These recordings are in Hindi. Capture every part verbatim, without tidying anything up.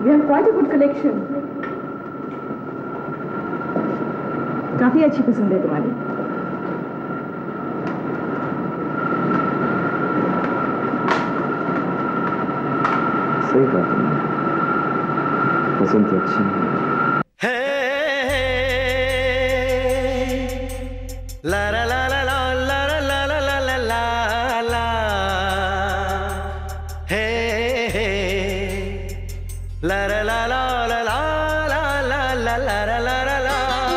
We have quite a good collection. काफी अच्छी पसंद है तुम्हारी. सही कहा तुमने. पसंद तो अच्छी है. ला ला ला ला ला ला ला ला ला ला ला ला हे हे ला ला ला ला ला ला ला ला ला ला ला ला ला.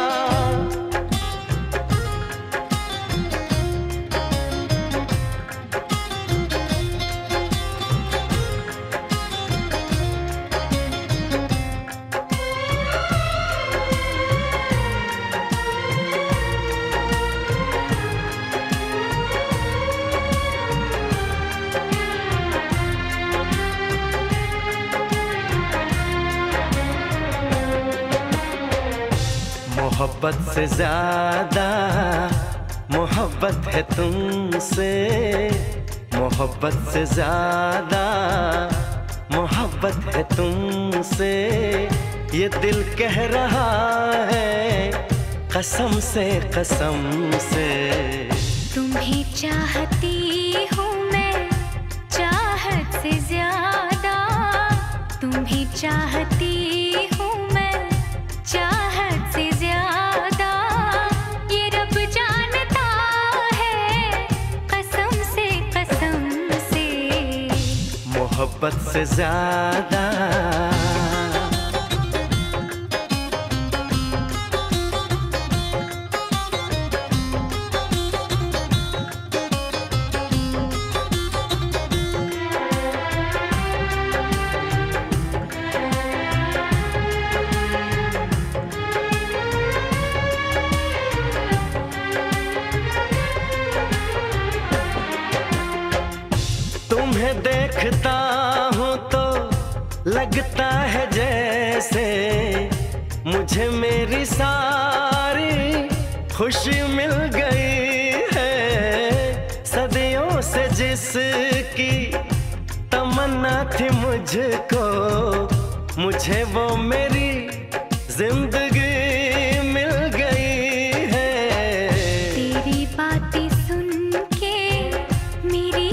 मोहब्बत से ज्यादा मोहब्बत है तुमसे, मोहब्बत से ज्यादा मोहब्बत है तुमसे, ये दिल कह रहा है कसम से कसम से. तुम्हें चाहती हूँ मैं चाहत से ज्यादा, तुम्हें चाहती हूँ मैं चाहत से ज्यादा, ये रब जानता है कसम से कसम से. मोहब्बत से ज्यादा देखता हूँ तो लगता है जैसे मुझे मेरी सारी खुशी मिल गई है. सदियों से जिसकी तमन्ना थी मुझको, मुझे वो मेरी जिंदगी मिल गई है. तेरी बातें सुन के मेरी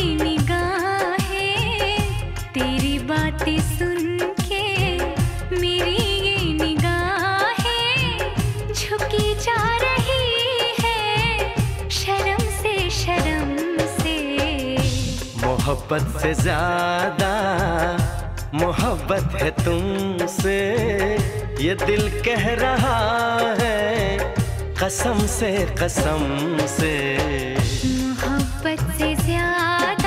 बातें सुन के मेरी ये निगाहें झुकी जा रही है शर्म से शर्म से. मोहब्बत से ज्यादा मोहब्बत है तुमसे, ये दिल कह रहा है कसम से कसम से. मोहब्बत से ज्यादा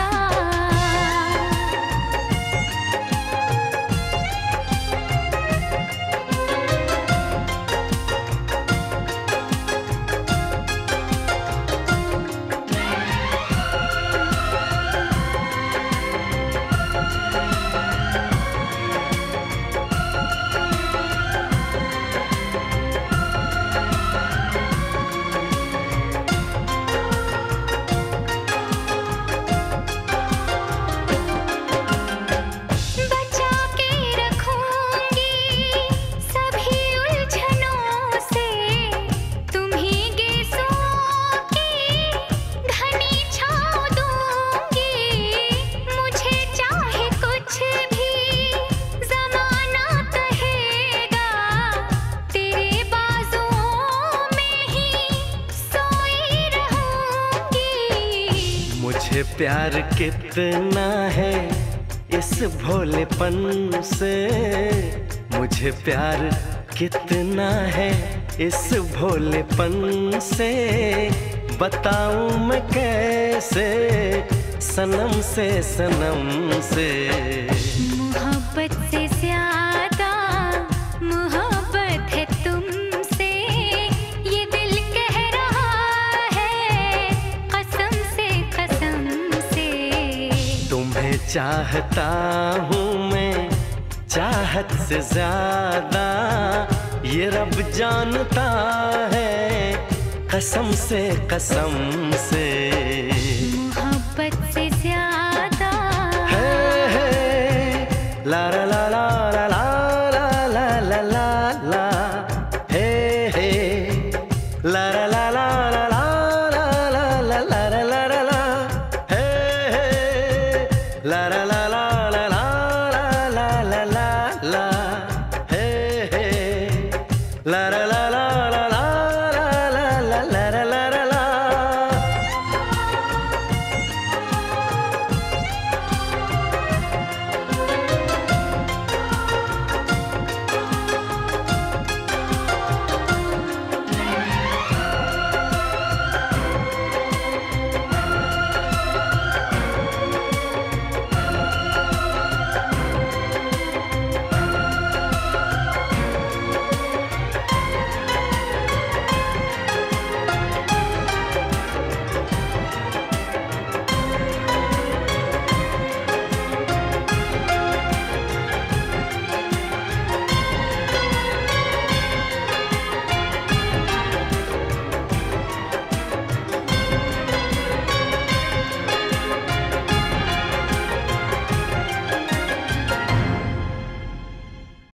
प्यार कितना है इस भोलेपन से, मुझे प्यार कितना है इस भोलेपन से. बताऊं मैं कैसे सनम से सनम से. मोहब्बत से ज्यादा मोहब्बत है तुमसे, ये दिल कह रहा है कसम से कसम से. तुम्हें चाहता हूँ मैं चाहत से ज्यादा, ये रब जानता है कसम से कसम से. मोहब्बत से ज्यादा है, है, ला ला ला ला ला ला ला ला